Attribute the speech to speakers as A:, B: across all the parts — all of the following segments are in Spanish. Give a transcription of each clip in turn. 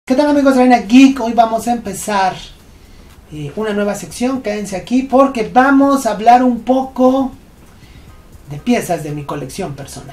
A: ¿Qué tal, amigos de Arena Geek? Hoy vamos a empezar una nueva sección. Quédense aquí porque vamos a hablar un poco de piezas de mi colección personal.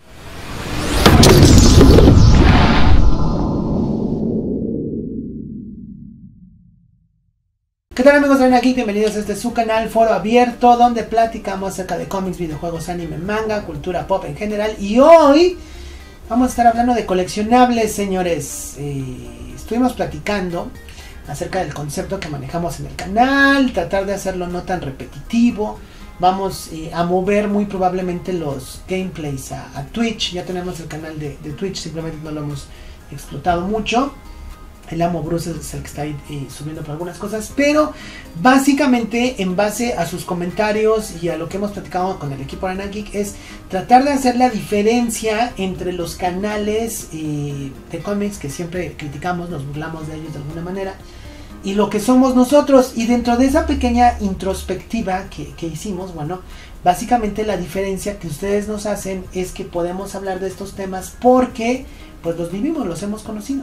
A: ¿Qué tal, amigos de Arena Geek? Bienvenidos a este su canal Foro Abierto, donde platicamos acerca de cómics, videojuegos, anime, manga, cultura pop en general. Y hoy vamos a estar hablando de coleccionables, señores. Estuvimos platicando acerca del concepto que manejamos en el canal, tratar de hacerlo no tan repetitivo. Vamos a mover muy probablemente los gameplays a Twitch. Ya tenemos el canal de Twitch, simplemente no lo hemos explotado mucho. El amo Bruce es el que está ahí subiendo por algunas cosas, pero básicamente en base a sus comentarios y a lo que hemos platicado con el equipo de Arena Geek es tratar de hacer la diferencia entre los canales de cómics que siempre criticamos, nos burlamos de ellos de alguna manera, y lo que somos nosotros. Y dentro de esa pequeña introspectiva que hicimos, bueno, básicamente la diferencia que ustedes nos hacen es que podemos hablar de estos temas porque pues los vivimos, los hemos conocido.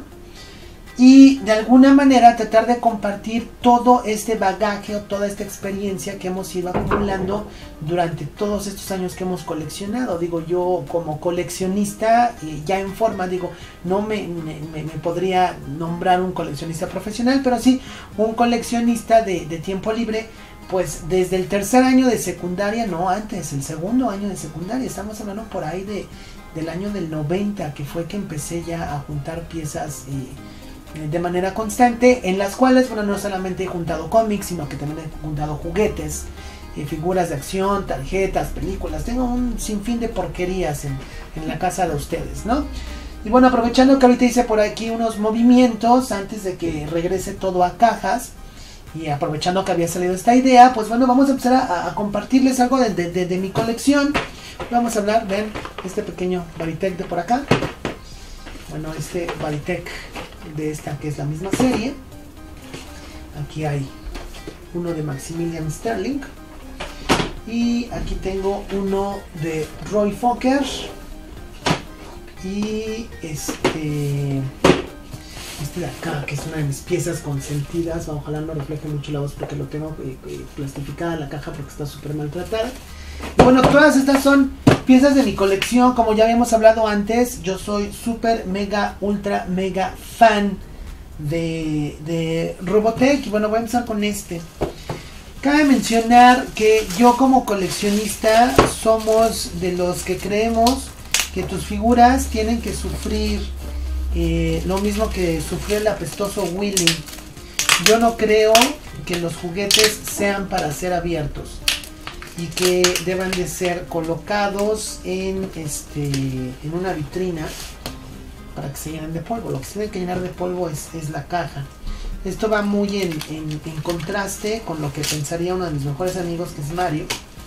A: Y de alguna manera tratar de compartir todo este bagaje o toda esta experiencia que hemos ido acumulando durante todos estos años que hemos coleccionado. Digo, yo como coleccionista ya en forma, digo, no me podría nombrar un coleccionista profesional, pero sí un coleccionista de tiempo libre, pues desde el tercer año de secundaria, no antes, el segundo año de secundaria, estamos hablando por ahí del año del 90, que fue que empecé ya a juntar piezas de manera constante, en las cuales, bueno, no solamente he juntado cómics, sino que también he juntado juguetes, figuras de acción, tarjetas, películas. Tengo un sinfín de porquerías en la casa de ustedes, ¿no? Y bueno, aprovechando que ahorita hice por aquí unos movimientos antes de que regrese todo a cajas, y aprovechando que había salido esta idea, pues bueno, vamos a empezar a compartirles algo de mi colección. Vamos a hablar de este pequeño Baritec de por acá. Bueno, este Baritec de esta que es la misma serie. Aquí hay uno de Maximilian Sterling y aquí tengo uno de Roy Fokker y este de acá, que es una de mis piezas consentidas. Ojalá no refleje mucho la voz porque lo tengo plastificada en la caja porque está súper maltratada. Y bueno, todas estas son piezas de mi colección. Como ya habíamos hablado antes, yo soy súper, mega, ultra, mega fan de Robotech. Y bueno, voy a empezar con este. Cabe mencionar que yo como coleccionista somos de los que creemos que tus figuras tienen que sufrir lo mismo que sufrió el apestoso Willy. Yo no creo que los juguetes sean para ser abiertos y que deban de ser colocados en una vitrina para que se llenen de polvo. Lo que se tiene que llenar de polvo es la caja. Esto va muy en contraste con lo que pensaría uno de mis mejores amigos, que es Mario.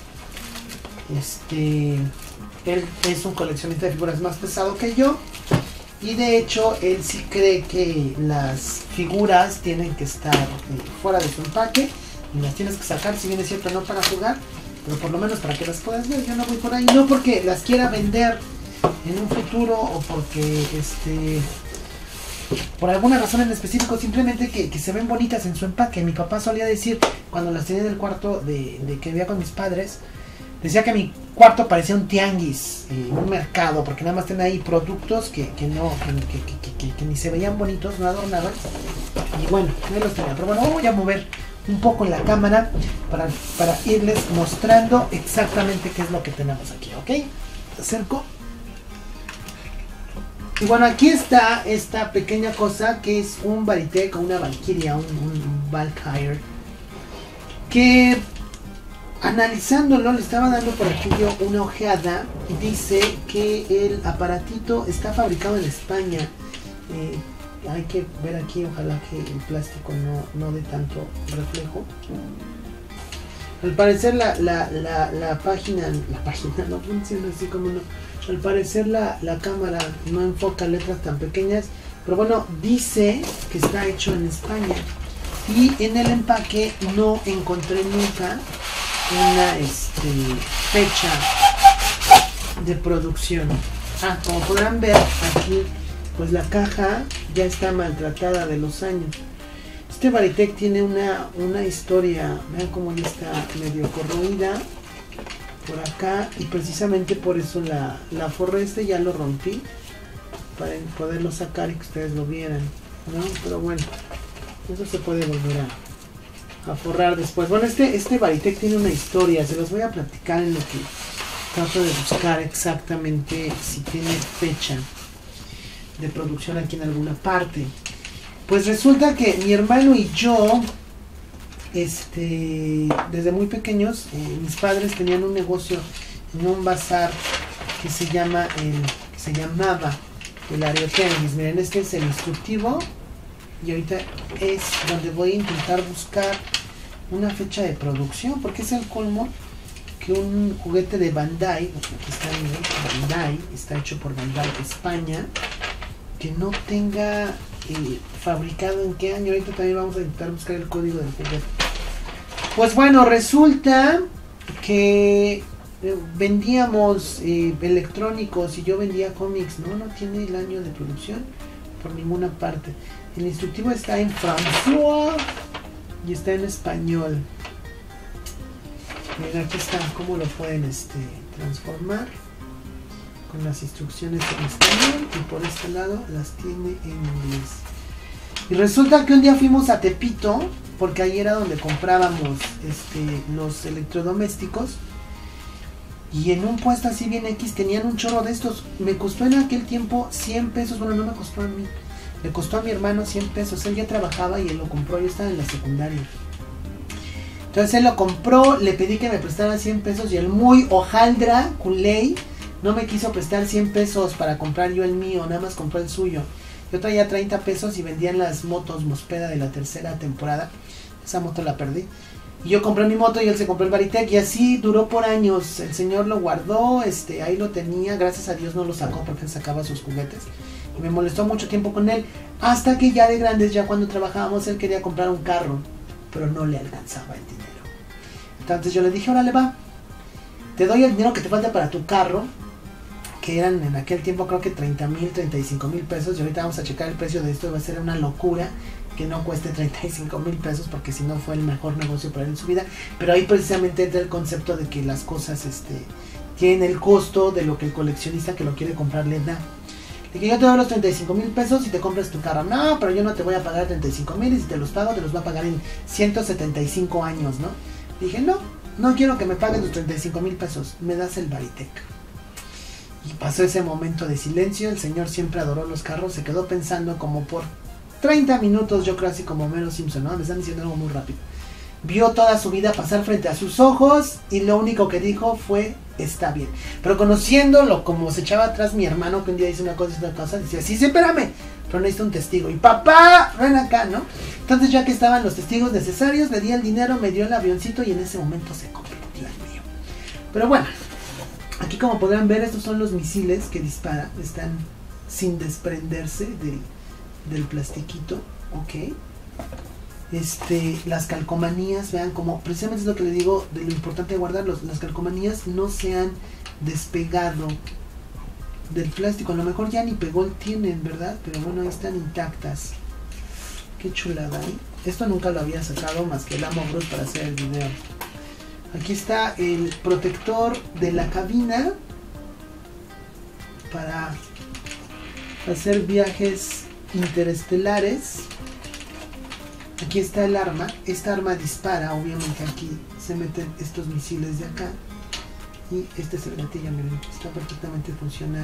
A: Él es un coleccionista de figuras más pesado que yo, y de hecho él sí cree que las figuras tienen que estar fuera de su empaque y las tienes que sacar, si bien es cierto no para jugar, pero por lo menos para que las puedas ver. Yo no voy por ahí, no porque las quiera vender en un futuro o porque por alguna razón en específico, simplemente que se ven bonitas en su empaque. Mi papá solía decir, cuando las tenía en el cuarto de que vivía con mis padres, decía que mi cuarto parecía un tianguis, un mercado, porque nada más tenía ahí productos que ni se veían bonitos, no adornaban. Y bueno, ahí los tenía. Pero bueno, voy a mover un poco en la cámara para irles mostrando exactamente qué es lo que tenemos aquí, ¿ok? Te acerco. Y bueno, aquí está esta pequeña cosa que es un Baritec o una Valkyria, un Valkyrie, que analizándolo, le estaba dando por aquí yo una ojeada y dice que el aparatito está fabricado en España. Hay que ver aquí, ojalá que el plástico no dé tanto reflejo. Al parecer la página no funciona así como no. Al parecer la cámara no enfoca letras tan pequeñas, pero bueno, dice que está hecho en España. Y en el empaque no encontré nunca una fecha de producción. Como podrán ver aquí pues la caja ya está maltratada de los años. Este Varitec tiene una historia, vean cómo ya está medio corroída por acá, y precisamente por eso la forré. Ya lo rompí para poderlo sacar y que ustedes lo vieran, ¿no? Pero bueno, eso se puede volver a forrar después. Bueno, este Varitec tiene una historia, se los voy a platicar en lo que trato de buscar exactamente si tiene fecha de producción aquí en alguna parte. Pues resulta que mi hermano y yo, desde muy pequeños, mis padres tenían un negocio en un bazar que se llamaba el Areotenis. Miren, este es el instructivo, y ahorita es donde voy a intentar buscar una fecha de producción, porque es el colmo que un juguete de Bandai, aquí está, miren, Bandai, está hecho por Bandai España, que no tenga fabricado en qué año. Ahorita también vamos a intentar buscar el código del juguete. Pues bueno, resulta que vendíamos electrónicos y yo vendía cómics. No tiene el año de producción por ninguna parte. El instructivo está en francés y está en español. Miren, aquí está cómo lo pueden transformar con las instrucciones en español, y por este lado las tiene en inglés. Y resulta que un día fuimos a Tepito, porque ahí era donde comprábamos los electrodomésticos, y en un puesto así bien X tenían un chorro de estos. Me costó en aquel tiempo 100 pesos, bueno, no me costó a mí, le costó a mi hermano 100 pesos. Él ya trabajaba y él lo compró, yo estaba en la secundaria. Entonces él lo compró, le pedí que me prestara 100 pesos y el muy hojaldra, culé, no me quiso prestar 100 pesos para comprar yo el mío, nada más compró el suyo. Yo traía 30 pesos y vendían las motos Mospeda de la tercera temporada. Esa moto la perdí. Y yo compré mi moto y él se compró el Varitec, y así duró por años. El señor lo guardó, ahí lo tenía. Gracias a Dios no lo sacó porque él sacaba sus juguetes. Y me molestó mucho tiempo con él. Hasta que ya de grandes, ya cuando trabajábamos, él quería comprar un carro, pero no le alcanzaba el dinero. Entonces yo le dije, órale va, te doy el dinero que te falta para tu carro, que eran en aquel tiempo creo que 30,000, 35,000 pesos. Y ahorita vamos a checar el precio de esto. Va a ser una locura que no cueste 35,000 pesos, porque si no fue el mejor negocio para él en su vida. Pero ahí precisamente entra el concepto de que las cosas tienen el costo de lo que el coleccionista que lo quiere comprar le da. De que yo te doy los 35,000 pesos y te compras tu carro. No, pero yo no te voy a pagar 35,000, y si te los pago, te los va a pagar en 175 años, ¿no? Dije, no quiero que me pagues los 35,000 pesos, me das el Varitec. Y pasó ese momento de silencio. El señor siempre adoró los carros, se quedó pensando como por 30 minutos, yo creo, así como Homero Simpson, ¿no? Me están diciendo algo muy rápido. Vio toda su vida pasar frente a sus ojos, y lo único que dijo fue, está bien. Pero conociéndolo, como se echaba atrás mi hermano, que un día dice una cosa y otra cosa, decía, sí, espérame, pero necesito un testigo. Y papá, ven acá, ¿no? Entonces, ya que estaban los testigos necesarios, le di el dinero, me dio el avioncito, y en ese momento se convirtió en mío. Pero bueno, aquí como podrán ver, estos son los misiles que dispara. Están sin desprenderse del plastiquito, ok. Las calcomanías, vean como, precisamente es lo que le digo de lo importante de guardarlos. Las calcomanías no se han despegado del plástico. A lo mejor ya ni pegol tienen, ¿verdad? Pero bueno, ahí están intactas. Qué chulada, ¿eh? Esto nunca lo había sacado más que el Amo Bruce para hacer el video. Aquí está el protector de la cabina para hacer viajes interestelares. Aquí está el arma. Esta arma dispara, obviamente aquí se meten estos misiles de acá. Y este es el gatillo, miren, está perfectamente funcional.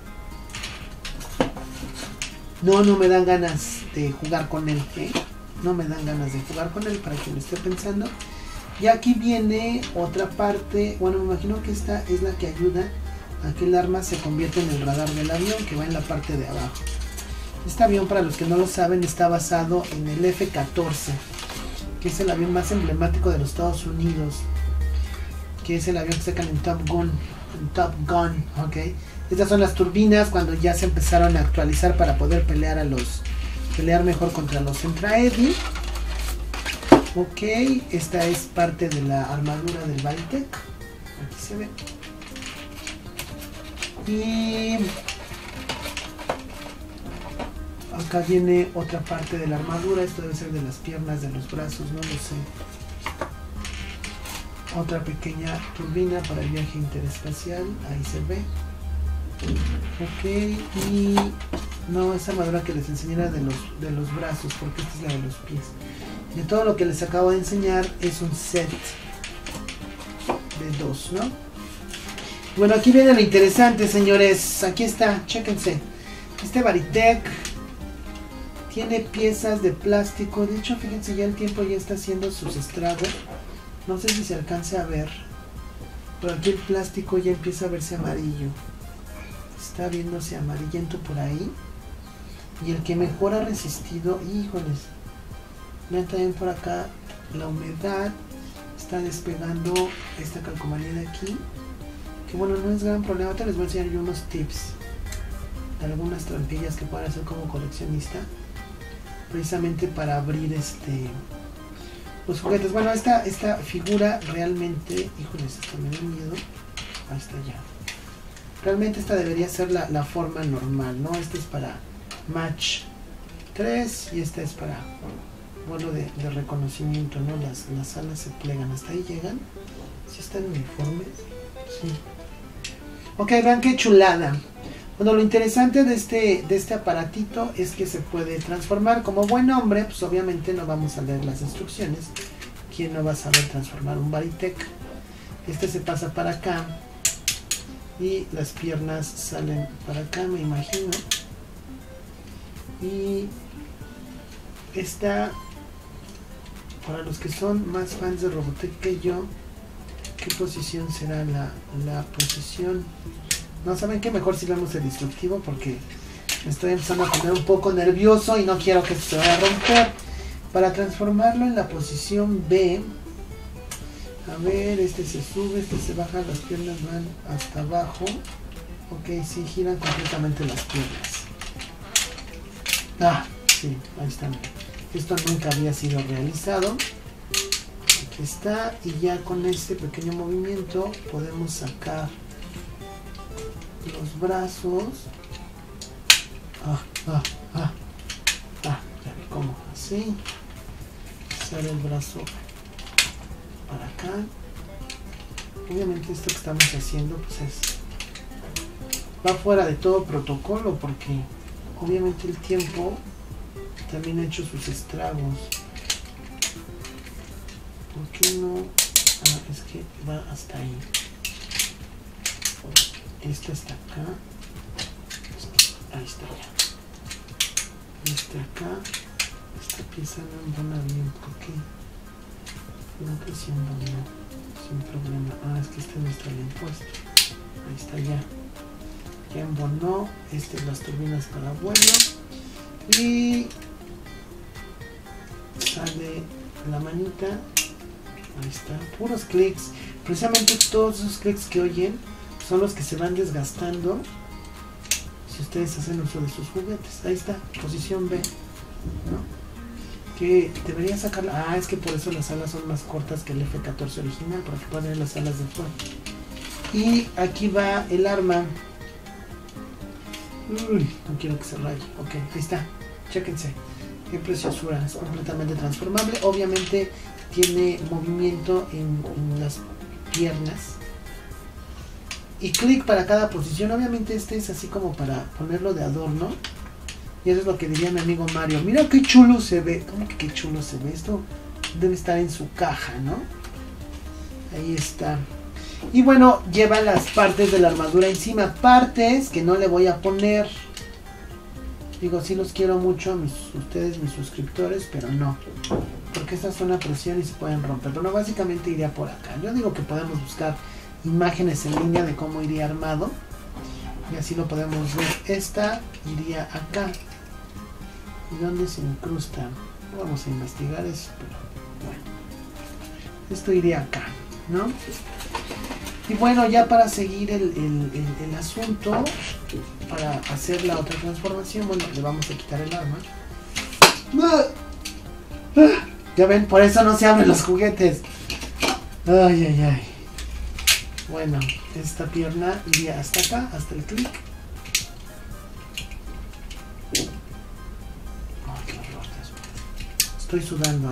A: No me dan ganas de jugar con él, ¿eh? No me dan ganas de jugar con él, para quien lo esté pensando. Y aquí viene otra parte. Bueno, me imagino que esta es la que ayuda a que el arma se convierta en el radar del avión, que va en la parte de abajo. Este avión, para los que no lo saben, está basado en el F-14, que es el avión más emblemático de los Estados Unidos, que es el avión que sacan en Top Gun, ok. Estas son las turbinas cuando ya se empezaron a actualizar para poder pelear mejor contra los Entraedi. Ok, esta es parte de la armadura del Varitec, aquí se ve. Y Acá viene otra parte de la armadura. Esto debe ser de las piernas, de los brazos, no lo sé. Otra pequeña turbina para el viaje interespacial. Ahí se ve. Ok, y no, esa armadura que les enseñé era de los brazos, porque esta es la de los pies. De todo lo que les acabo de enseñar es un set de 2, ¿no? Bueno, aquí viene lo interesante, señores. Aquí está, chéquense. Este Varitech tiene piezas de plástico. De hecho, fíjense, ya el tiempo ya está haciendo sus estragos. No sé si se alcance a ver, pero aquí el plástico ya empieza a verse amarillo. Está viéndose amarillento por ahí. Y el que mejor ha resistido, híjoles, vean también por acá la humedad. Está despegando esta calcomanía de aquí, que bueno, no es gran problema. Ahorita les voy a enseñar yo unos tips de algunas trampillas que pueden hacer como coleccionista, precisamente para abrir los juguetes. Bueno, esta figura realmente, híjoles, hasta me da miedo. Ahí está ya. Realmente esta debería ser la forma normal, ¿no? Esta es para match 3 y esta es para vuelo de reconocimiento, ¿no? Las alas se plegan, hasta ahí llegan. ¿Sí están uniformes? Sí. Ok, vean qué chulada. Bueno, lo interesante de este aparatito es que se puede transformar. Como buen hombre, pues obviamente no vamos a leer las instrucciones. ¿Quién no va a saber transformar un Varitech? Este se pasa para acá y las piernas salen para acá, me imagino. Y esta, para los que son más fans de Robotech que yo, ¿qué posición será la posición? No, ¿saben qué? Mejor si vemos el instructivo, porque me estoy empezando a poner un poco nervioso y no quiero que se vaya a romper. Para transformarlo en la posición B, a ver, este se sube, este se baja, las piernas van hasta abajo. Ok, sí, giran completamente las piernas. Ah, sí, ahí están. Esto nunca había sido realizado. Aquí está, y ya con este pequeño movimiento podemos sacar los brazos. Ya vi cómo, así. Sale el brazo para acá. Obviamente esto que estamos haciendo pues va fuera de todo protocolo, porque obviamente el tiempo también ha hecho sus estragos. ¿Por qué no? Es que va hasta ahí. Esta está acá. Ahí está ya. Esta acá. Esta pieza no embona bien. ¿Por qué? No que sí embonó. Sin problema. Es que este no está bien puesto. Ahí está ya. Ya embonó. Las turbinas para vuelo. Y sale la manita. Ahí está. Puros clics. Precisamente todos esos clics que oyen son los que se van desgastando si ustedes hacen uso de sus juguetes. Ahí está, posición B, ¿no? Que debería sacarla. Es que por eso las alas son más cortas que el F-14 original, para que puedan ver las alas de fuera. Y aquí va el arma. No quiero que se raye. Ok, ahí está, chéquense. Qué preciosura, es completamente transformable. Obviamente tiene movimiento en las piernas y clic para cada posición. Obviamente este es así como para ponerlo de adorno, y eso es lo que diría mi amigo Mario. Mira qué chulo se ve. ¿Cómo que qué chulo se ve? Esto debe estar en su caja, ¿no? Ahí está. Y bueno, lleva las partes de la armadura encima, partes que no le voy a poner. Digo, sí los quiero mucho a ustedes, mis suscriptores, pero no, porque estas son a presión y se pueden romper. Pero no, básicamente iría por acá. Yo digo que podemos buscar imágenes en línea de cómo iría armado, y así lo podemos ver. Esta iría acá. ¿Y dónde se incrusta? Vamos a investigar eso, pero bueno. Esto iría acá, ¿no? Y bueno, ya para seguir el asunto, para hacer la otra transformación, bueno, le vamos a quitar el arma. Ya ven, por eso no se abren los juguetes. Ay. Bueno, esta pierna iría hasta acá, hasta el clic. Estoy sudando,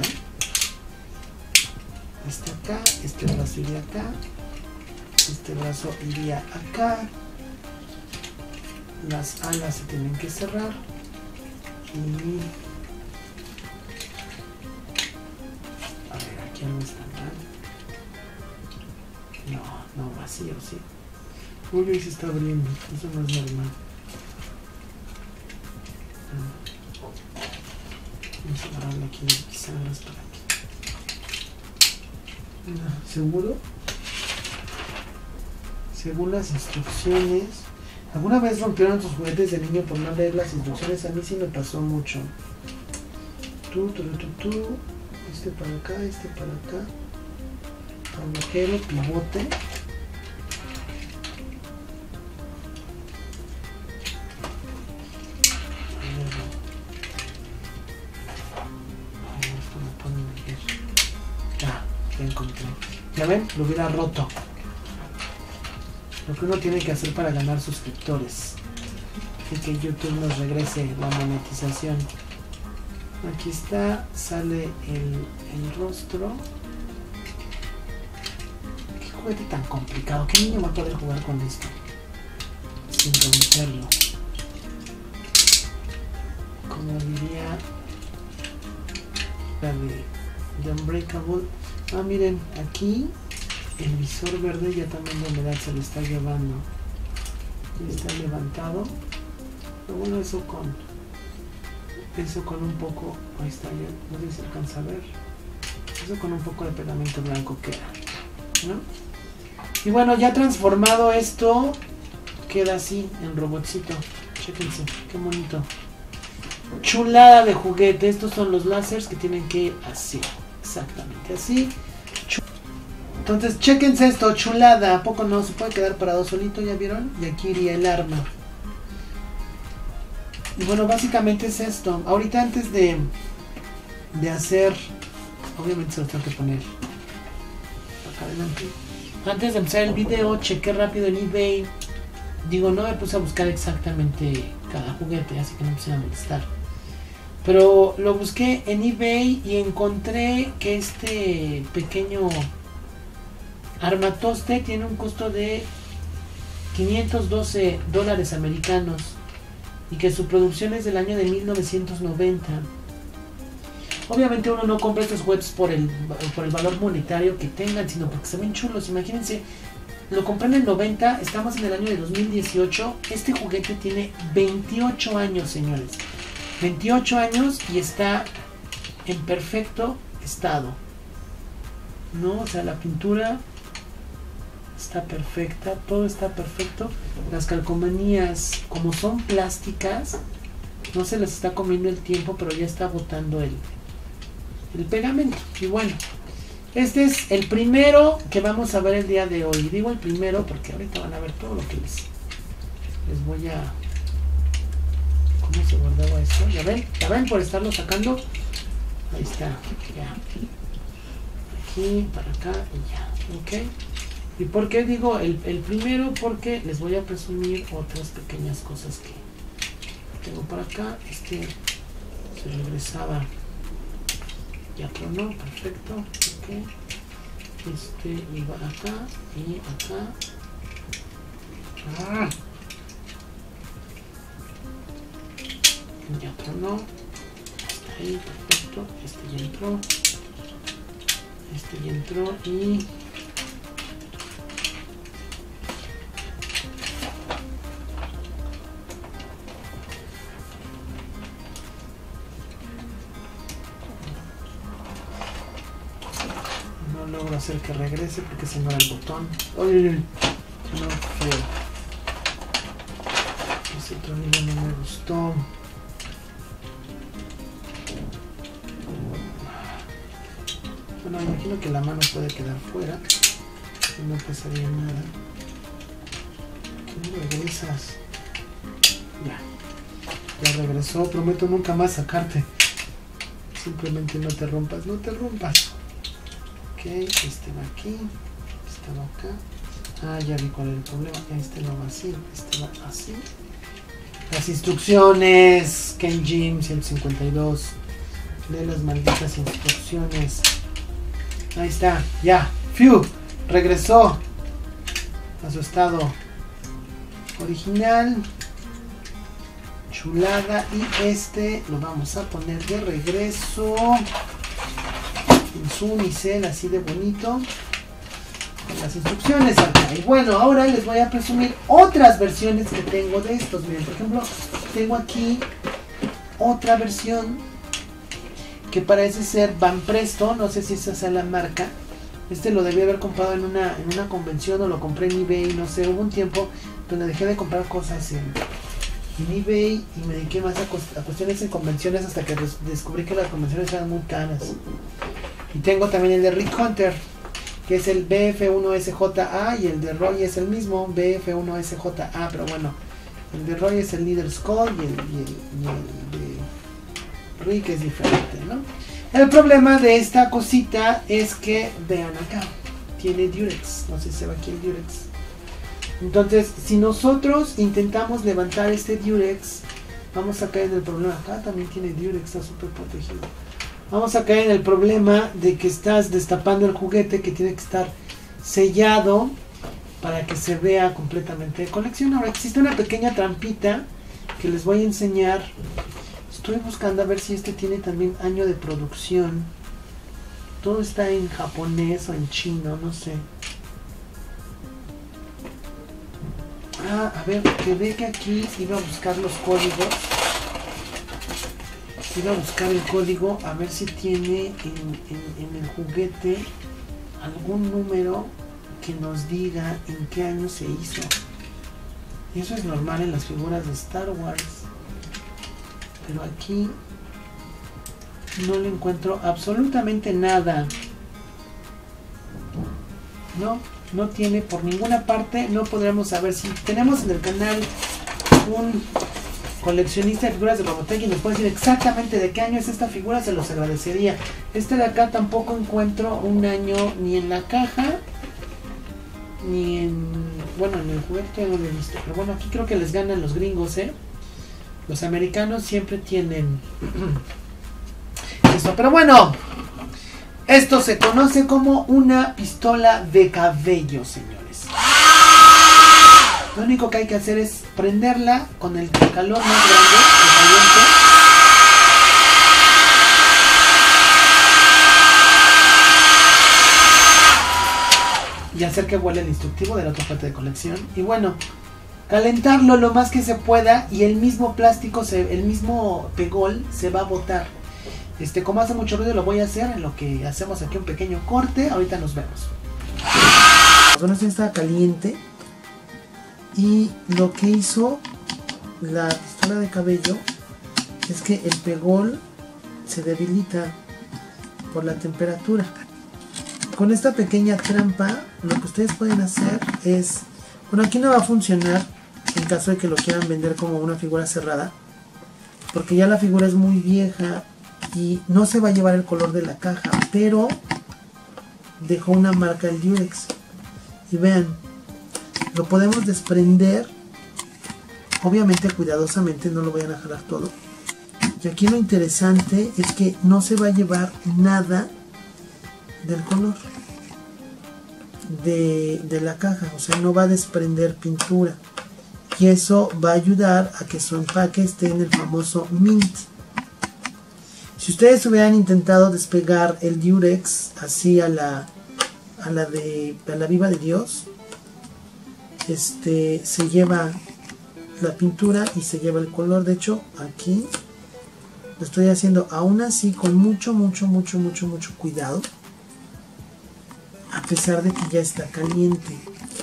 A: Este acá, este brazo iría acá, este brazo iría acá, las alas se tienen que cerrar y a ver, aquí no está mal. No, vacío, sí. Uy, ahí se está abriendo, eso no es normal. Vamos a agarrarle aquí, quizás más para aquí. ¿Seguro? Según las instrucciones. ¿Alguna vez rompieron tus juguetes de niño por no leer las instrucciones? A mí sí me pasó mucho. Este para acá, este para acá. Agujero, pivote. Ya encontré. Ya ven, lo hubiera roto. Lo que uno tiene que hacer para ganar suscriptores y que YouTube nos regrese la monetización. Aquí está, sale el rostro. Qué juguete tan complicado. ¿Qué niño va a poder jugar con esto sin romperlo? Como diría la de Unbreakable. Ah, miren, aquí el visor verde ya también la humedad se lo está llevando. Está levantado. Pero bueno, eso con un poco, ahí está, ya no sé si se alcanza a ver. Eso con un poco de pegamento blanco queda, ¿no? Y bueno, ya transformado esto, queda así en robotcito. Chéquense, qué bonito. Chulada de juguete. Estos son los láseres que tienen que ir así, exactamente así. Entonces, chéquense esto, chulada. ¿A poco no? Se puede quedar parado solito, ¿ya vieron? Y aquí iría el arma. Y bueno, básicamente es esto. Ahorita antes de hacer... Obviamente se lo tengo que poner acá adelante. Antes de empezar el video, chequé rápido en eBay. Digo, no me puse a buscar exactamente cada juguete, así que no me puse a molestar. Pero lo busqué en eBay y encontré que este pequeño armatoste tiene un costo de $512 americanos y que su producción es del año de 1990. Obviamente uno no compra estos juguetes por el valor monetario que tengan, sino porque se ven chulos. Imagínense, lo compré en el 90, estamos en el año de 2018. Este juguete tiene 28 años, señores. 28 años y está en perfecto estado, ¿no? O sea, la pintura está perfecta, todo está perfecto. Las calcomanías, como son plásticas, no se les está comiendo el tiempo, pero ya está botando el pegamento. Y bueno, este es el primero que vamos a ver el día de hoy. Digo el primero porque ahorita van a ver todo lo que les voy a... ¿Cómo se guardaba esto? ¿Ya ven por estarlo sacando? Ahí está, ya. Aquí, para acá y ya, ok. ¿Y por qué digo el primero? Porque les voy a presumir otras pequeñas cosas que tengo por acá. Este se regresaba, ya tronó, perfecto, ok. Este iba acá y acá. Ya tronó, está ahí, perfecto. Este ya entró y no logro hacer que regrese porque se mueve el botón. ¡Ay! No feo. Ese tornillo no me gustó. Bueno, me imagino que la mano puede quedar fuera y no pasaría nada. ¿Qué no regresas? Ya regresó. Prometo nunca más sacarte. Simplemente no te rompas, no te rompas. Ok, este va aquí, este va acá. Ah, ya vi cuál es el problema. Este no va así, este va así. Las instrucciones, Ken Jim 152. Lee las malditas instrucciones. Ahí está, ya. Fiu, regresó a su estado original. Chulada. Y este lo vamos a poner de regreso en su unicel, así de bonito, con las instrucciones acá. Y bueno, ahora les voy a presumir otras versiones que tengo de estos. Miren, por ejemplo, tengo aquí otra versión que parece ser Banpresto. No sé si esa sea la marca. Este lo debí haber comprado en una convención, o lo compré en eBay, no sé. Hubo un tiempo donde dejé de comprar cosas en eBay y me dediqué más a cuestiones en convenciones, hasta que descubrí que las convenciones eran muy caras. Y tengo también el de Rick Hunter, que es el BF1SJA, y el de Roy es el mismo, BF1SJA, pero bueno, el de Roy es el Leader Skull y el de Rick es diferente, ¿no? El problema de esta cosita es que, vean acá, tiene Durex, no sé si se va aquí el Durex. Entonces, si nosotros intentamos levantar este Durex, vamos a caer en el problema. Acá también tiene Durex, está súper protegido. Vamos a caer en el problema de que estás destapando el juguete, que tiene que estar sellado para que se vea completamente de colección. Ahora, existe una pequeña trampita que les voy a enseñar. Estoy buscando a ver si este tiene también año de producción. Todo está en japonés o en chino, no sé. A ver, que ve que aquí iba a buscar los códigos. Iba a buscar el código a ver si tiene en el juguete algún número que nos diga en qué año se hizo. Y eso es normal en las figuras de Star Wars. Pero aquí no le encuentro absolutamente nada. No tiene por ninguna parte. No podremos saber. Si tenemos en el canal un coleccionista de figuras de Robotech y nos puede decir exactamente de qué año es esta figura, se los agradecería. Este de acá tampoco encuentro un año ni en la caja ni en... bueno, en el juguete no lo he visto. Pero bueno, aquí creo que les ganan los gringos, Los americanos siempre tienen eso. Pero bueno, esto se conoce como una pistola de cabello, señores. Lo único que hay que hacer es prenderla con el calor más grande, el caliente. Y hacer que vuele el instructivo de la otra parte de colección. Y bueno, calentarlo lo más que se pueda, y el mismo plástico, el mismo pegol se va a botar. Como hace mucho ruido, lo voy a hacer en lo que hacemos aquí un pequeño corte. Ahorita nos vemos. Bueno, esto está caliente. Y lo que hizo la pistola de cabello es que el pegol se debilita por la temperatura. Con esta pequeña trampa, lo que ustedes pueden hacer es... bueno, aquí no va a funcionar en caso de que lo quieran vender como una figura cerrada, porque ya la figura es muy vieja y no se va a llevar el color de la caja, pero dejó una marca el Durex. Y vean, lo podemos desprender, obviamente cuidadosamente, no lo vayan a jalar todo. Y aquí lo interesante es que no se va a llevar nada del color de la caja, o sea, no va a desprender pintura, y eso va a ayudar a que su empaque esté en el famoso mint. Si ustedes hubieran intentado despegar el Durex así a la Viva de Dios, se lleva la pintura y se lleva el color. De hecho, aquí lo estoy haciendo aún así con mucho cuidado, a pesar de que ya está caliente.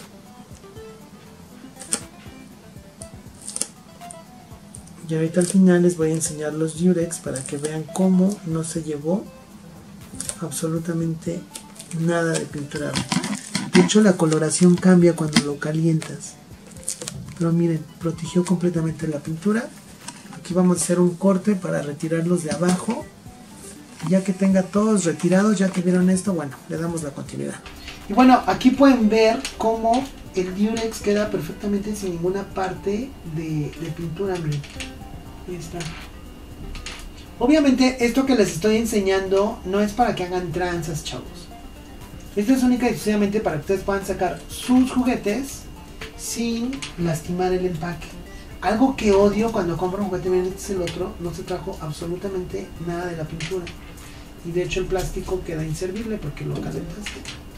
A: Y ahorita al final les voy a enseñar los Durex para que vean cómo no se llevó absolutamente nada de pintura. De hecho, la coloración cambia cuando lo calientas. Pero miren, protegió completamente la pintura. Aquí vamos a hacer un corte para retirarlos de abajo. Ya que tenga todos retirados, ya que vieron esto, bueno, le damos la continuidad. Y bueno, aquí pueden ver cómo el Durex queda perfectamente sin ninguna parte de pintura. Miren, ahí está. Obviamente esto que les estoy enseñando no es para que hagan tranzas, chavos. Esto es única y exclusivamente para que ustedes puedan sacar sus juguetes sin lastimar el empaque. Algo que odio cuando compro un juguete, miren, este es el otro, no se trajo absolutamente nada de la pintura. Y de hecho el plástico queda inservible porque lo calentaste.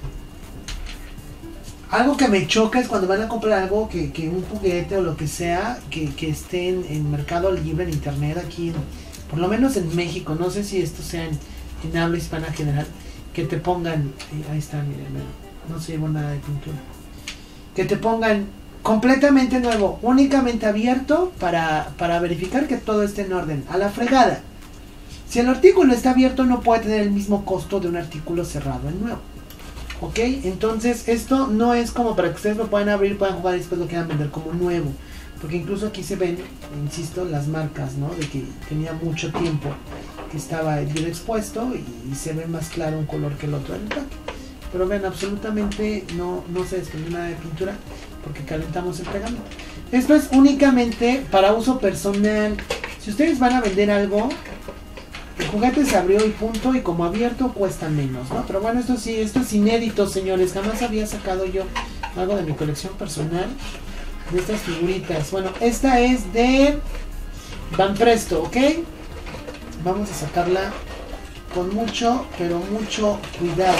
A: Algo que me choca es cuando van a comprar algo, que un juguete o lo que sea, que esté en Mercado Libre, en internet, aquí, por lo menos en México, no sé si esto sea en habla hispana general, que te pongan, ahí está, miren, no se llevó nada de pintura, que te pongan completamente nuevo, únicamente abierto para verificar que todo esté en orden, a la fregada. Si el artículo está abierto no puede tener el mismo costo de un artículo cerrado en nuevo. ¿Ok? Entonces esto no es como para que ustedes lo puedan abrir, puedan jugar y después lo quieran vender como nuevo. Porque incluso aquí se ven, insisto, las marcas, ¿no? De que tenía mucho tiempo que estaba bien expuesto y se ve más claro un color que el otro del empaque. Pero ven, absolutamente no se desprende nada de pintura porque calentamos el pegamento. Esto es únicamente para uso personal. Si ustedes van a vender algo, el juguete se abrió y punto, y como abierto cuesta menos, ¿no? Pero bueno, esto sí, esto es inédito, señores. Jamás había sacado yo algo de mi colección personal de estas figuritas. Bueno, esta es de Van Presto, ¿ok? Vamos a sacarla con mucho, pero mucho cuidado.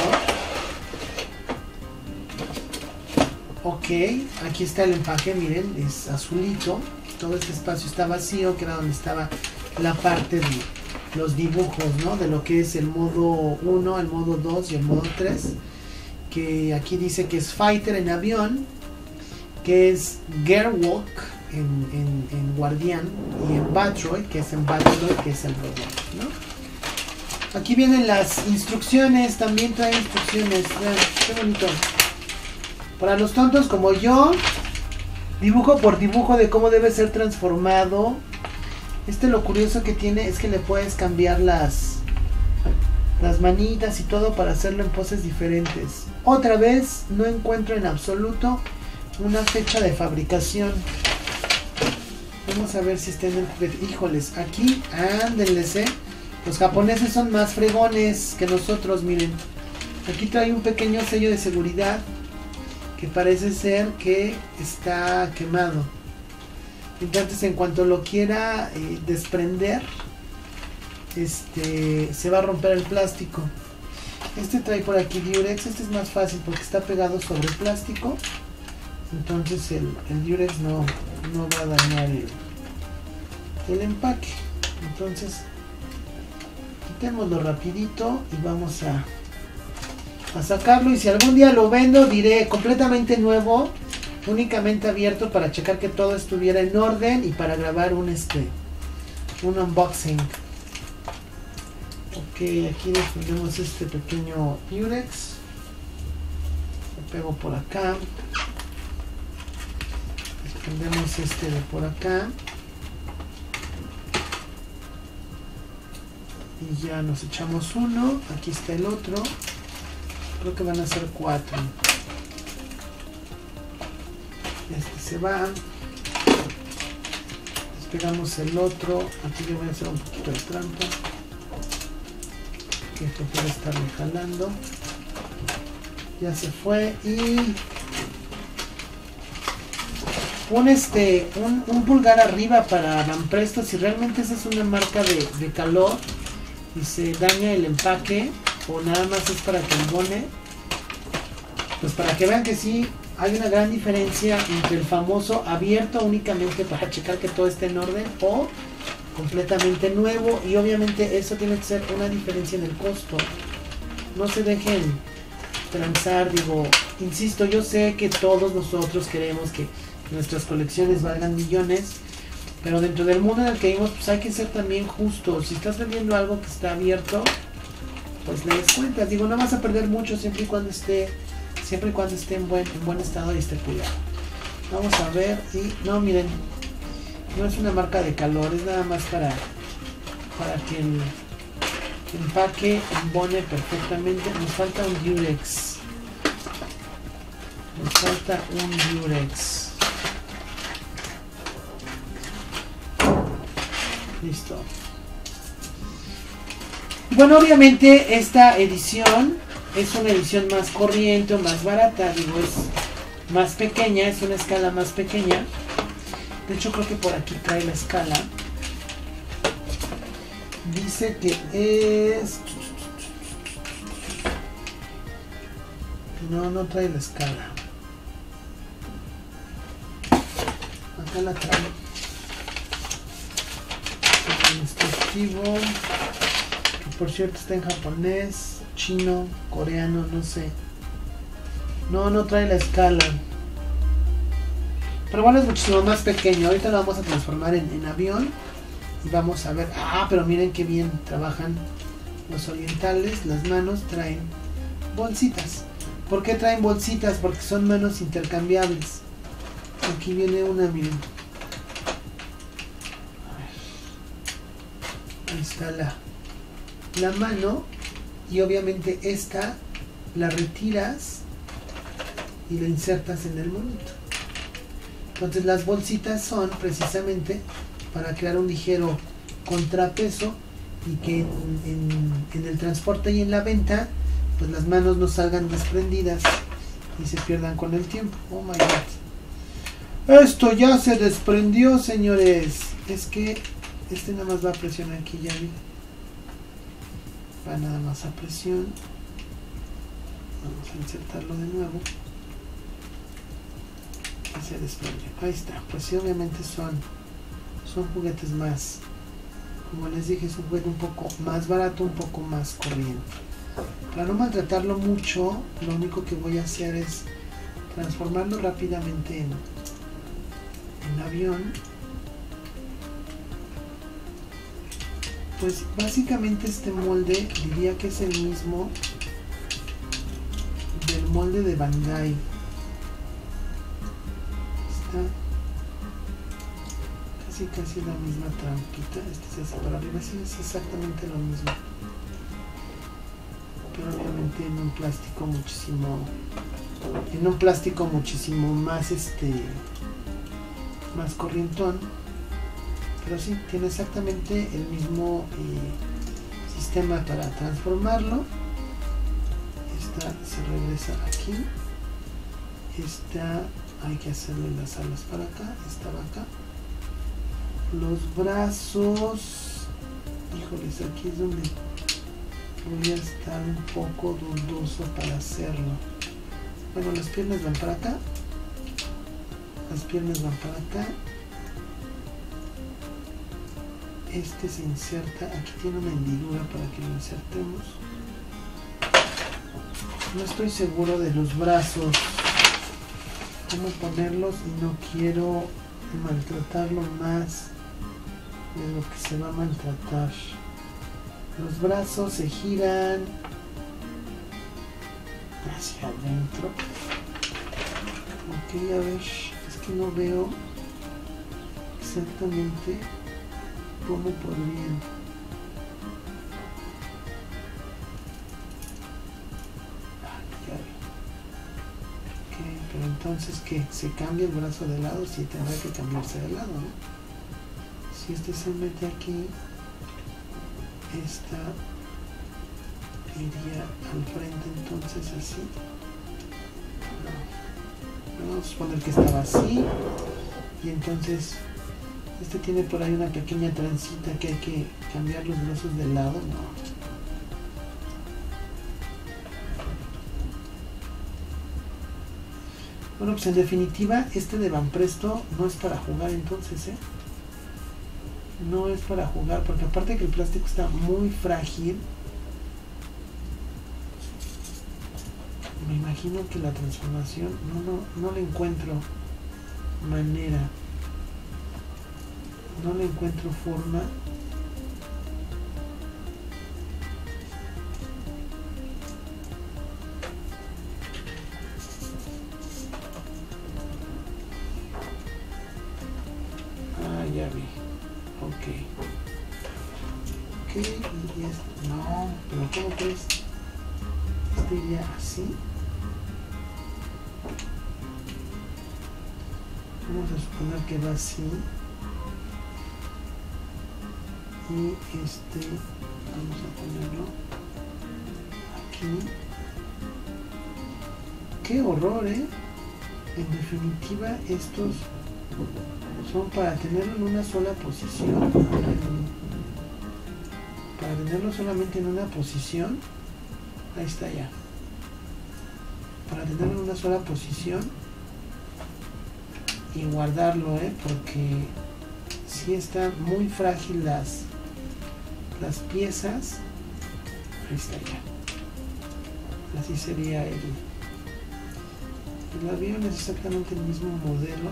A: Ok, aquí está el empaque, miren, es azulito. Todo este espacio está vacío, que era donde estaba la parte de los dibujos, ¿no? De lo que es el modo 1, el modo 2 y el modo 3. Que aquí dice que es Fighter en avión, que es Gearwalk en Guardián, y en Batroid, que es en Batroid, que es el robot, ¿no? Aquí vienen las instrucciones, también trae instrucciones. Vean, qué bonito. Para los tontos como yo, dibujo por dibujo de cómo debe ser transformado. Lo curioso que tiene es que le puedes cambiar las manitas y todo para hacerlo en poses diferentes. Otra vez no encuentro en absoluto una fecha de fabricación. Vamos a ver si está en el juguete. Híjoles, aquí, ándenles, los japoneses son más fregones que nosotros, miren. Aquí trae un pequeño sello de seguridad que parece ser que está quemado. Entonces en cuanto lo quiera desprender, se va a romper el plástico. Trae por aquí Durex. Este es más fácil porque está pegado sobre el plástico. Entonces el Durex no va a dañar el empaque. Entonces quitémoslo rapidito y vamos a sacarlo. Y si algún día lo vendo, diré completamente nuevo, únicamente abierto, para checar que todo estuviera en orden y para grabar un unboxing. Ok, aquí desprendemos este pequeño Durex, lo pego por acá, desprendemos de por acá y ya nos echamos uno. Aquí está el otro, creo que van a ser 4. Se va, despegamos el otro. Aquí yo voy a hacer un poquito de trampa, que esto puede estarle jalando. Ya se fue. Y un pulgar arriba para Van Presto. Si realmente esa es una marca de calor y se daña el empaque, o nada más es para que embone, pues para que vean que sí hay una gran diferencia entre el famoso abierto únicamente para checar que todo esté en orden, o completamente nuevo. Y obviamente eso tiene que ser una diferencia en el costo. No se dejen transar, digo, insisto, yo sé que todos nosotros queremos que nuestras colecciones valgan millones, pero dentro del mundo en el que vivimos, pues hay que ser también justos. Si estás vendiendo algo que está abierto, pues le des cuenta. Digo, no vas a perder mucho siempre y cuando esté en buen estado y esté cuidado. Vamos a ver. Y no, miren, no es una marca de calor, es nada más para que el empaque embone perfectamente. Nos falta un Durex. Listo. Bueno, obviamente esta edición es una edición más corriente o más barata, digo, es más pequeña, es una escala más pequeña. De hecho, creo que por aquí trae la escala. Dice que es... No trae la escala. Acá la trae. Este archivo, que por cierto está en japonés, chino, coreano, no sé. No trae la escala. Pero bueno, es muchísimo más pequeño. Ahorita lo vamos a transformar en avión. Y vamos a ver. Ah, pero miren qué bien trabajan los orientales. Las manos traen bolsitas. ¿Por qué traen bolsitas? Porque son manos intercambiables. Aquí viene una, miren. Ahí está la mano. Y obviamente esta la retiras y la insertas en el monito. Entonces las bolsitas son precisamente para crear un ligero contrapeso y que en el transporte y en la venta pues las manos no salgan desprendidas y se pierdan con el tiempo. Oh my god, esto ya se desprendió, señores. Es que este nada más va a presionar aquí, ya vi, va nada más a presión. Vamos a insertarlo de nuevo y se desprende. Ahí está. Pues sí, obviamente son juguetes más, como les dije, es un juguete un poco más barato, un poco más corriente. Para no maltratarlo mucho, lo único que voy a hacer es transformarlo rápidamente en avión. Pues básicamente este molde diría que es el mismo del molde de Bandai. Está casi la misma trampita. Este se hace para arriba, sí, es exactamente lo mismo, pero obviamente en un plástico muchísimo más más corrientón, pero sí tiene exactamente el mismo sistema para transformarlo. Esta se regresa aquí, esta hay que hacerle las alas para acá, esta va acá. Los brazos, híjoles, aquí es donde voy a estar un poco dudoso para hacerlo. Bueno, las piernas van para acá, las piernas van para acá. Este se inserta, aquí tiene una hendidura para que lo insertemos. No estoy seguro de los brazos, cómo ponerlos, y no quiero maltratarlo más de lo que se va a maltratar. Los brazos se giran hacia adentro. Ok, a ver, es que no veo exactamente cómo podrían. Ya vi. Ok, pero entonces que se cambie el brazo de lado, sí tendrá que cambiarse de lado, ¿no? Si este se mete aquí, esta iría al frente, entonces así. No. Vamos a suponer que estaba así, y entonces este tiene por ahí una pequeña trencita que hay que cambiar los brazos de lado. No. Bueno, pues en definitiva este de Banpresto no es para jugar entonces, no es para jugar, porque aparte que el plástico está muy frágil, me imagino que la transformación no le encuentro manera, no le encuentro forma. Ya vi. Ok, y no, pero ¿cómo crees? Este iría así. Vamos a suponer que va así, y este Vamos a ponerlo aquí. Qué horror, ¿eh? En definitiva, estos son para tenerlo en una sola posición. Para tenerlo solamente en una posición. Ahí está ya. Para tenerlo en una sola posición y guardarlo, porque si están muy frágil las piezas. Ahí está ya. Así sería el avión, es exactamente el mismo modelo.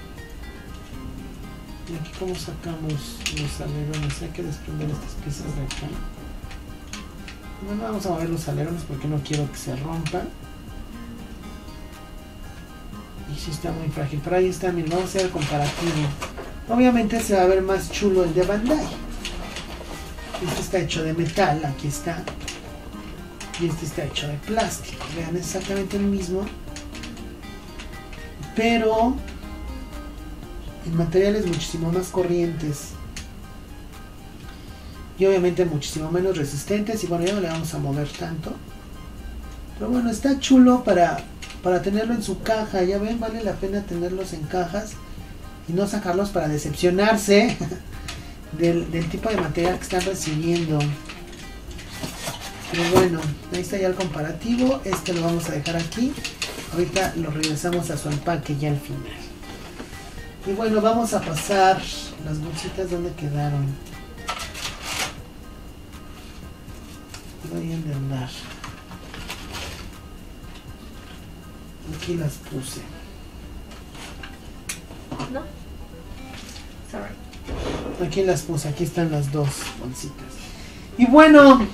A: Y aquí como sacamos los alerones, hay que desprender estas piezas de acá. Bueno, vamos a mover los alerones porque no quiero que se rompan. Y si está muy frágil, pero ahí está, miren, vamos a hacer el comparativo. Obviamente se va a ver más chulo el de Bandai. Este está hecho de metal, aquí está. Y este está hecho de plástico. Vean, es exactamente el mismo, pero en materiales muchísimo más corrientes y obviamente muchísimo menos resistentes. Y bueno, ya no le vamos a mover tanto, pero bueno, está chulo para tenerlo en su caja. Ya ven, vale la pena tenerlos en cajas y no sacarlos para decepcionarse del tipo de material que están recibiendo. Pero bueno, ahí está ya el comparativo. Este lo vamos a dejar aquí. Ahorita lo regresamos a su empaque ya al final. Y bueno, vamos a pasar las bolsitas donde quedaron. Deberían de andar. Aquí las puse.
B: No. Sorry.
A: Aquí las puse, aquí están las dos bolsitas. Y bueno,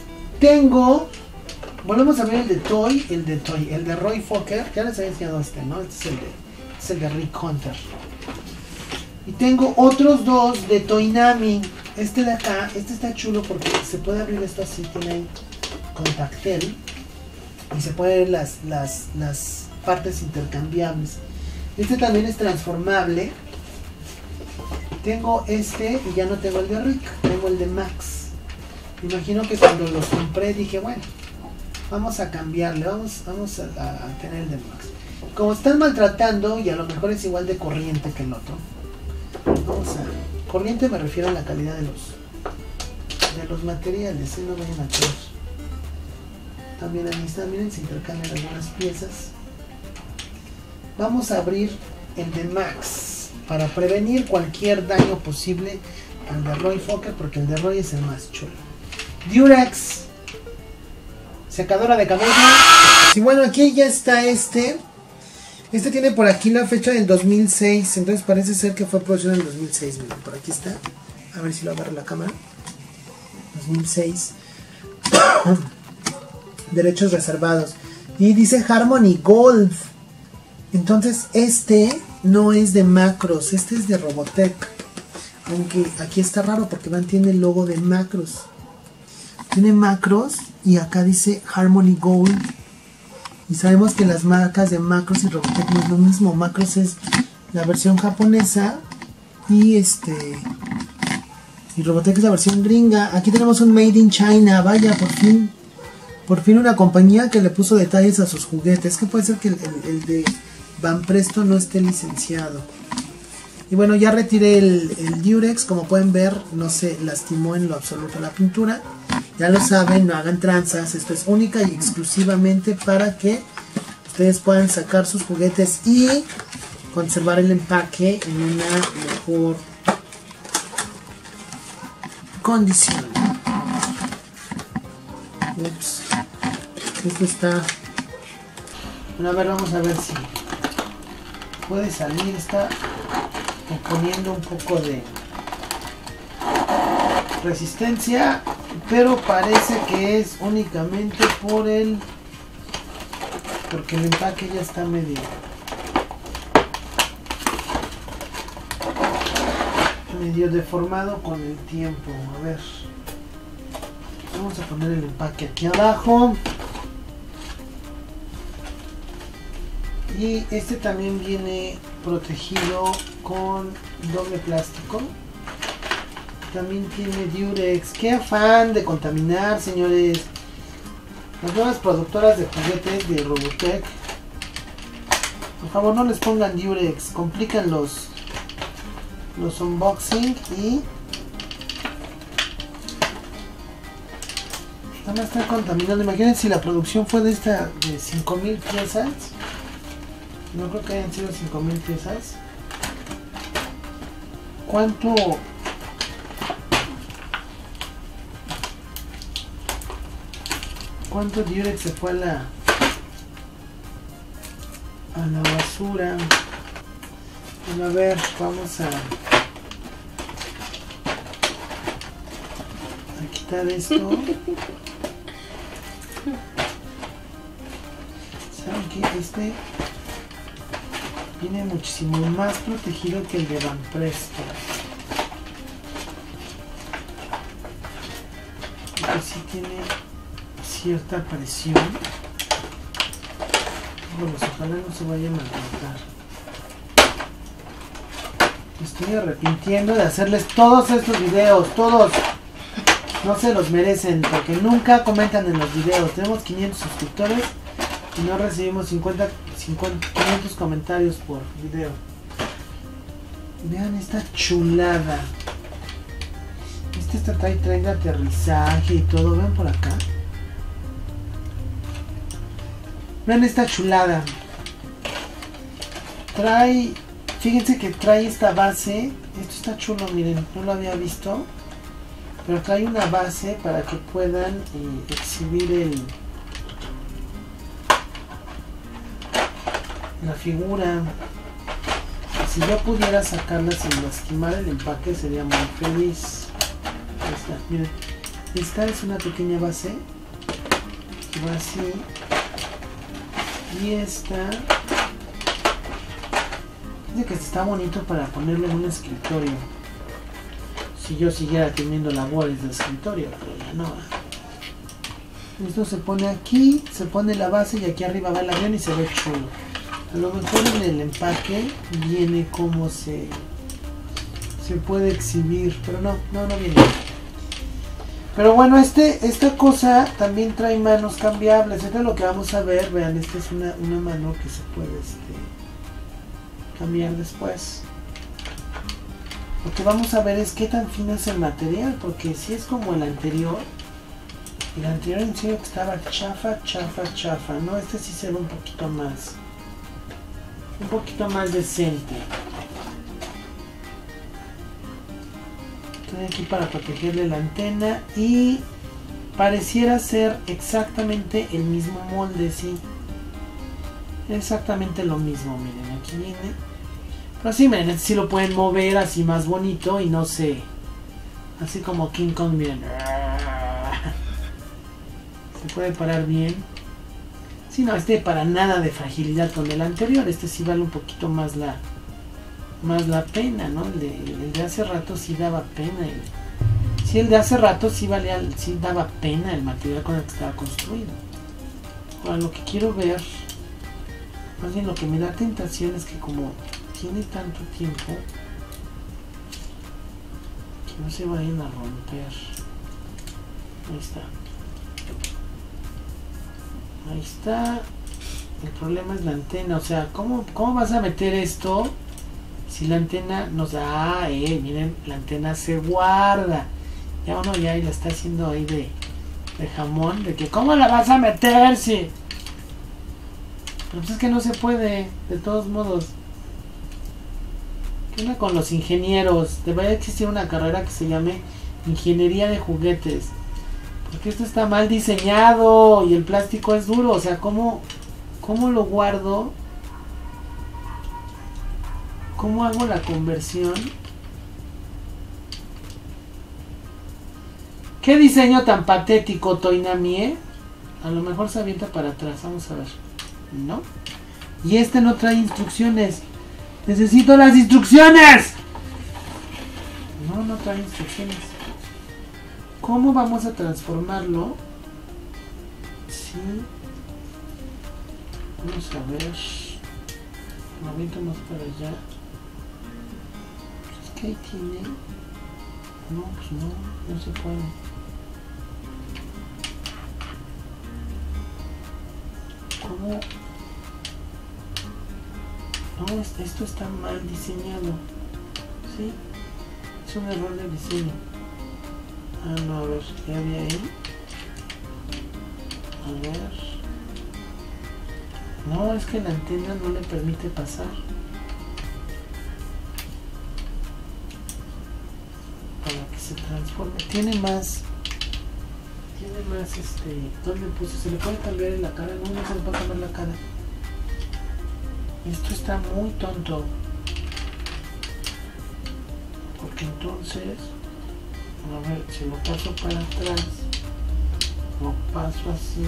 A: volvemos a ver el de Roy Fokker. Ya les había enseñado ¿no? Este es el de Rick Hunter. Y tengo otros dos de Toynami. Este de acá, este está chulo porque se puede abrir esto así, tiene ahí contactel. Y se pueden ver las partes intercambiables. Este también es transformable. Tengo este y ya no tengo el de Rick, tengo el de Max. Me imagino que cuando los compré dije, bueno, vamos a cambiarle, vamos a tener el de Max. Como están maltratando y a lo mejor es igual de corriente que el otro. Corriente me refiero a la calidad de los materiales, no vayan a creer. También ahí está, miren, se intercambian algunas piezas. Vamos a abrir el de Max para prevenir cualquier daño posible al de Roy Fokker, porque el de Roy es el más chulo. Durex, secadora de cabello. Y bueno, aquí ya está este. Este tiene por aquí la fecha del 2006, entonces parece ser que fue producido en el 2006. Miren, por aquí está. A ver si lo agarra la cámara. 2006. Derechos reservados. Y dice Harmony Gold. Entonces este no es de Macros, este es de Robotech. Aunque aquí está raro porque vean, tiene el logo de Macros. Tiene Macros y acá dice Harmony Gold. Y sabemos que las marcas de Macros y Robotech no es lo mismo. Macros es la versión japonesa y Robotech es la versión gringa. Aquí tenemos un Made in China. Vaya, por fin una compañía que le puso detalles a sus juguetes. Que puede ser que el de Van Presto no esté licenciado. Y bueno, ya retiré el Durex. Como pueden ver, no se lastimó en lo absoluto la pintura. Ya lo saben, no hagan tranzas. Esto es única y exclusivamente para que ustedes puedan sacar sus juguetes y conservar el empaque en una mejor condición. Ups. Esto está... Bueno, a ver, vamos a ver si puede salir. Está poniendo un poco de resistencia, pero parece que es únicamente porque el empaque ya está medio deformado con el tiempo. A ver, vamos a poner el empaque aquí abajo. Y este también viene protegido con doble plástico. también tiene Durex. Qué afán de contaminar, señores. Las nuevas productoras de juguetes de Robotech, por favor no les pongan Durex, complican los unboxing y nada más están contaminando. Imagínense si la producción fue de 5,000 piezas. No creo que hayan sido 5,000 piezas. ¿Cuánto Durex se fue a la basura? Bueno, a ver, vamos a quitar esto. ¿Saben qué? Este viene muchísimo más protegido que el de Van Presto. Porque sí tiene cierta presión. Bueno, ojalá no se vaya a maltratar. Me estoy arrepintiendo de hacerles todos estos videos, todos. No se los merecen porque nunca comentan en los videos. Tenemos 500 suscriptores y no recibimos 500 comentarios por video. Vean esta chulada. Esta trae tren de aterrizaje y todo. Vean por acá. Vean esta chulada. Trae, fíjense que trae esta base. Esto está chulo, miren, no lo había visto. Pero trae una base para que puedan exhibir la figura. Si yo pudiera sacarla sin lastimar el empaque sería muy feliz. Esta, miren, esta es una pequeña base que va así. Y esta dice que está bonito para ponerlo en un escritorio. Si yo siguiera teniendo labores de escritorio, pero ya no. Esto se pone aquí, se pone la base y aquí arriba va el avión y se ve chulo. A lo mejor en el empaque viene como se puede exhibir, pero no viene. Pero bueno, esta cosa también trae manos cambiables. Esto es lo que vamos a ver. Vean, esta es una mano que se puede cambiar después. Lo que vamos a ver es qué tan fino es el material, porque si es como el anterior en serio que estaba chafa, ¿no? Este sí se ve un poquito más decente. Estoy aquí para protegerle la antena y pareciera ser exactamente el mismo molde, sí. Exactamente lo mismo, miren, aquí viene. Pero sí, miren, este sí lo pueden mover así más bonito y no sé. Así como King Kong, miren. Se puede parar bien. Sí, no, para nada de fragilidad con el anterior. Este sí vale un poquito más la pena, ¿no? El de hace rato sí daba pena. Sí, el de hace rato sí daba pena el material con el que estaba construido. Ahora lo que quiero ver, más bien lo que me da tentación es que como tiene tanto tiempo, que no se vayan a romper. Ahí está. El problema es la antena. O sea, ¿cómo vas a meter esto si la antena nos da? Miren, la antena se guarda. Ya uno ya la está haciendo ahí de jamón. De que ¿cómo la vas a meter? Sí. Pero pues es que no se puede. De todos modos. ¿Qué onda con los ingenieros? Debería existir una carrera que se llame Ingeniería de Juguetes. Porque esto está mal diseñado y el plástico es duro. O sea, ¿cómo lo guardo? ¿Cómo hago la conversión? ¿Qué diseño tan patético, Toinamie? A lo mejor se avienta para atrás. Vamos a ver. ¿No? Y este no trae instrucciones. ¡Necesito las instrucciones! No trae instrucciones. ¿Cómo vamos a transformarlo? Sí. Vamos a ver. Me aviento más para allá. Es que ahí tiene. No, pues no, no se puede. ¿Cómo? No, esto está mal diseñado. ¿Sí? Es un error de diseño. Ah, no, a ver, ¿qué había ahí? A ver. No, es que la antena no le permite pasar. Para que se transforme. Tiene más, ¿dónde puse? ¿Se le puede cambiar en la cara? No, no se le puede cambiar la cara. Esto está muy tonto. Porque entonces, a ver, si lo paso para atrás, lo paso así.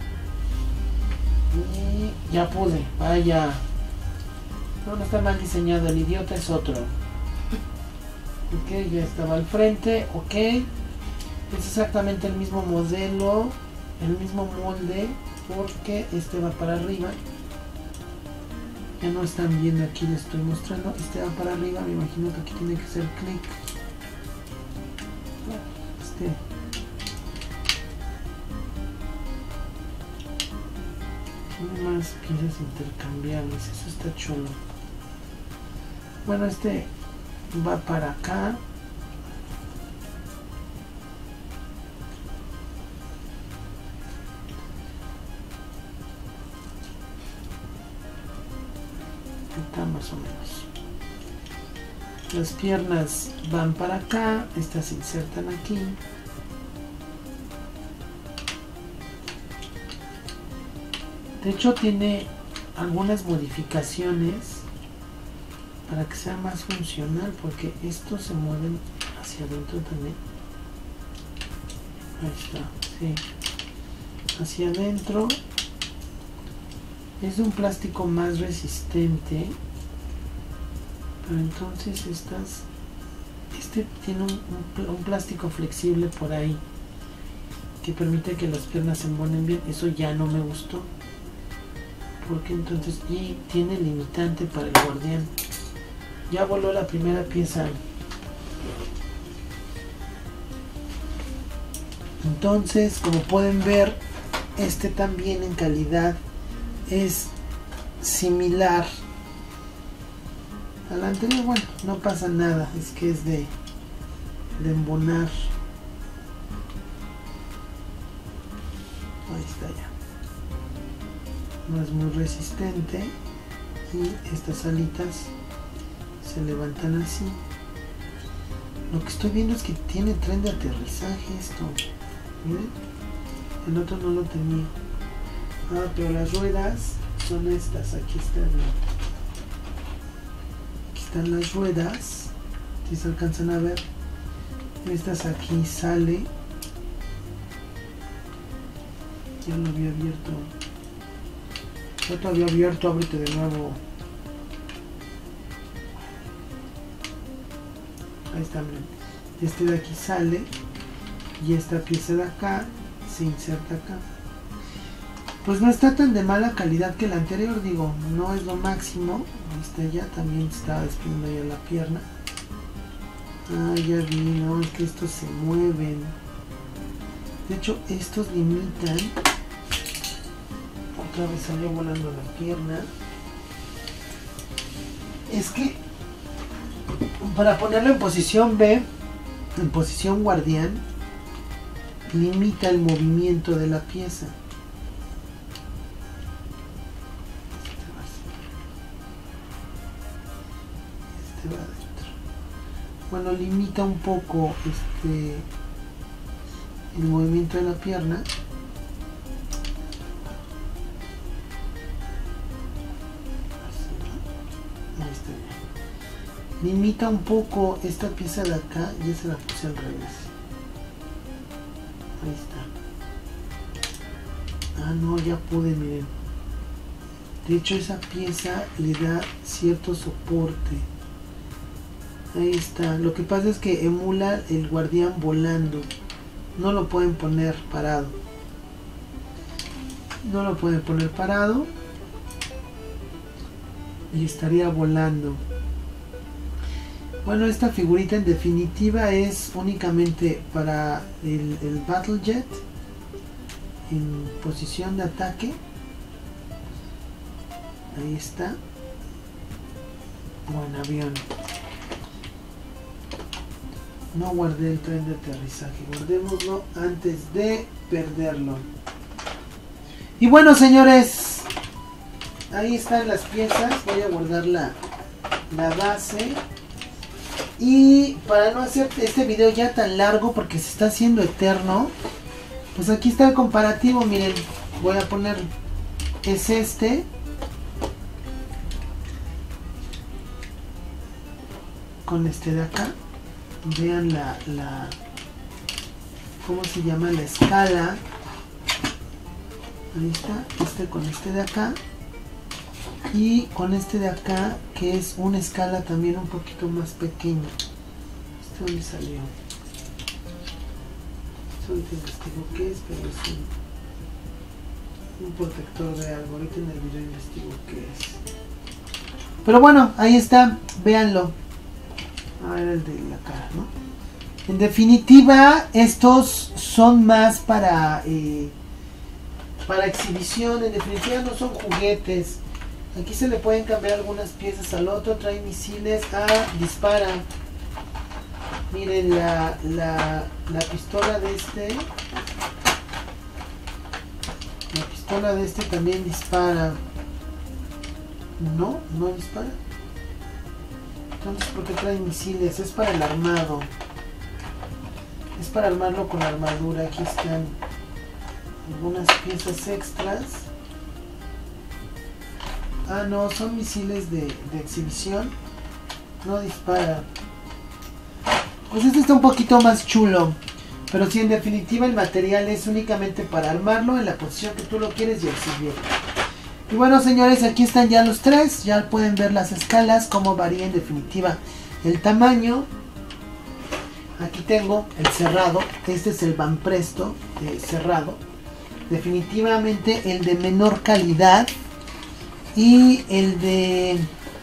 A: Y ya pude, vaya. No, no está mal diseñado, el idiota es otro. Ok, ya estaba al frente, ok. Es exactamente el mismo modelo, el mismo molde, porque este va para arriba. Ya no están viendo, aquí les estoy mostrando. Este va para arriba, me imagino que aquí tiene que ser clic. Tiene más piezas intercambiables, eso está chulo. Bueno, este va para acá. Está más o menos. Las piernas van para acá, estas se insertan aquí. De hecho tiene algunas modificaciones para que sea más funcional, porque estos se mueven hacia adentro también. Ahí está, sí. Hacia adentro. Es de un plástico más resistente. Pero entonces este tiene un plástico flexible por ahí que permite que las piernas se embonen bien. Eso ya no me gustó, porque entonces y tiene limitante para el guardián. Ya voló la primera pieza. Entonces, como pueden ver, este también en calidad es similar al anterior. Bueno, no pasa nada, es que es de embonar. Ahí está ya. No es muy resistente y estas alitas se levantan así. Lo que estoy viendo es que tiene tren de aterrizaje esto. Miren, el otro no lo tenía. Ah, pero las ruedas son estas. Aquí están las ruedas. Si se alcanzan a ver, estas aquí sale. Ya lo había abierto. Ya te había abierto, ábrete de nuevo. Ahí está, miren. Este de aquí sale y esta pieza de acá se inserta acá. Pues no está tan de mala calidad que la anterior, digo, no es lo máximo. Ahí está, ya también está despidiendo ya la pierna. Ah, ya vi, no, es que estos se mueven. De hecho, estos limitan. Otra vez salió volando la pierna. Es que para ponerlo en posición B, en posición guardián, limita el movimiento de la pieza. Este va adentro. Bueno, limita un poco el movimiento de la pierna. Limita un poco esta pieza de acá, ya se la puse al revés. Ahí está. Ah, no, ya pude, miren. De hecho, esa pieza le da cierto soporte. Ahí está. Lo que pasa es que emula el guardián volando. No lo pueden poner parado. No lo pueden poner parado. Y estaría volando. Bueno, esta figurita en definitiva es únicamente para el Battle Jet en posición de ataque. Ahí está. Buen avión. No guardé el tren de aterrizaje, guardémoslo antes de perderlo. Y bueno, señores, ahí están las piezas. Voy a guardar la base. Y para no hacer este video ya tan largo, porque se está haciendo eterno, pues aquí está el comparativo. Miren, voy a poner, es este con este de acá. Vean la ¿cómo se llama? La escala. Ahí está, este con este de acá. Y con este de acá, que es una escala también un poquito más pequeña. ¿Este dónde salió? Ahorita investigo qué es, pero es un protector de algo. Ahorita en el video investigo qué es. Pero bueno, ahí está, véanlo. Ah, era el de la cara, ¿no? En definitiva, estos son más para exhibición. En definitiva no son juguetes. Aquí se le pueden cambiar algunas piezas al otro. Trae misiles. Dispara. Miren la pistola de este. La pistola de este también dispara. No dispara. Entonces, ¿por qué trae misiles? Es para el armado. Es para armarlo con armadura. Aquí están algunas piezas extras. No, son misiles de exhibición. No dispara. Pues este está un poquito más chulo. Pero sí, en definitiva el material es únicamente para armarlo en la posición que tú lo quieres y exhibir. Y bueno, señores, aquí están ya los tres. Ya pueden ver las escalas, cómo varía en definitiva el tamaño. Aquí tengo el cerrado. Este es el Banpresto cerrado. Definitivamente el de menor calidad. Y el de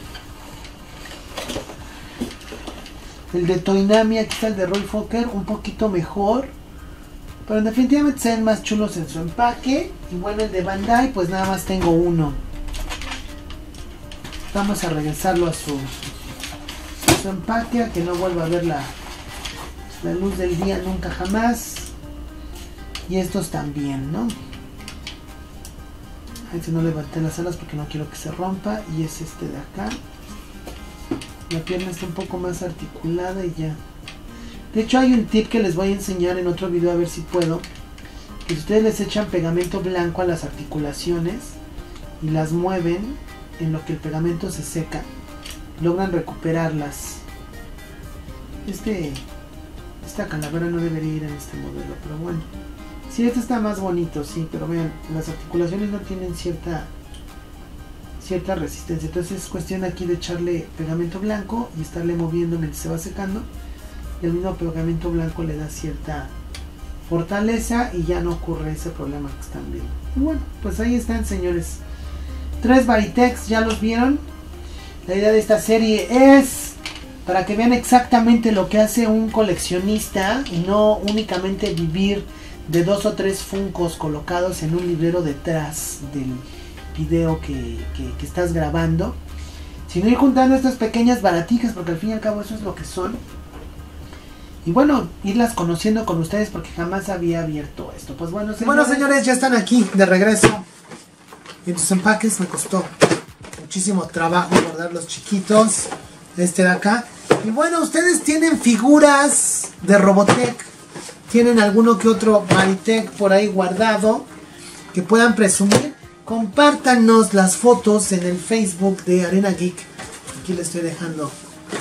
A: Toynami, aquí está el de Roy Fokker, un poquito mejor, pero definitivamente se ven más chulos en su empaque. Y bueno, el de Bandai, pues nada más tengo uno. Vamos a regresarlo a su empaque, a que no vuelva a ver la luz del día nunca jamás. Y estos también, ¿no? Si no levanté las alas porque no quiero que se rompa. Y es este de acá. La pierna está un poco más articulada y ya. De hecho hay un tip que les voy a enseñar en otro video, a ver si puedo. Que si ustedes les echan pegamento blanco a las articulaciones y las mueven en lo que el pegamento se seca, logran recuperarlas. Esta calavera no debería ir en este modelo, pero bueno. Sí, este está más bonito, sí, pero vean, las articulaciones no tienen cierta resistencia. Entonces es cuestión aquí de echarle pegamento blanco y estarle moviendo mientras se va secando. Y el mismo pegamento blanco le da cierta fortaleza y ya no ocurre ese problema que están viendo. Y bueno, pues ahí están, señores. 3 Baritex, ya los vieron. La idea de esta serie es para que vean exactamente lo que hace un coleccionista y no únicamente vivir de 2 o 3 Funkos colocados en un librero detrás del video que estás grabando, sino ir juntando estas pequeñas baratijas, porque al fin y al cabo eso es lo que son. Y bueno, irlas conociendo con ustedes, porque jamás había abierto esto. Pues bueno, señores, ya están aquí de regreso. Y estos empaques me costó muchísimo trabajo guardar los chiquitos. Este de acá. Y bueno, ustedes tienen figuras de Robotech. Tienen alguno que otro Baritech por ahí guardado que puedan presumir. Compártanos las fotos en el Facebook de Arena Geek. Aquí les estoy dejando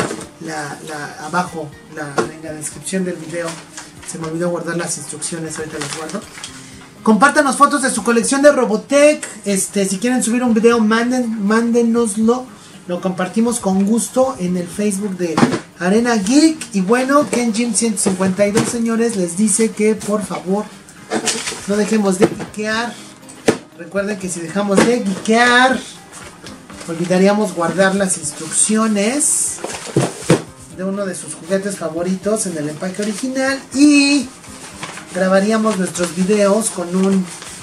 A: abajo en la descripción del video. Se me olvidó guardar las instrucciones, ahorita las guardo. Compártanos fotos de su colección de Robotech. Si quieren subir un video, mándenoslo. Lo compartimos con gusto en el Facebook de Arena Geek. Y bueno, Kenjin 152, señores, les dice que por favor no dejemos de geekear. Recuerden que si dejamos de geekear, olvidaríamos guardar las instrucciones de uno de sus juguetes favoritos en el empaque original y grabaríamos nuestros videos con un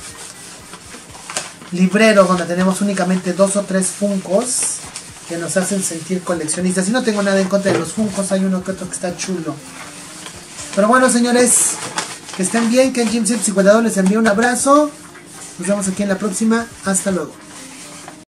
A: librero donde tenemos únicamente 2 o 3 Funkos que nos hacen sentir coleccionistas. Y no tengo nada en contra de los Funkos, hay uno que otro que está chulo. Pero bueno, señores, que estén bien, que en Jim 52 les envío un abrazo. Nos vemos aquí en la próxima. Hasta luego.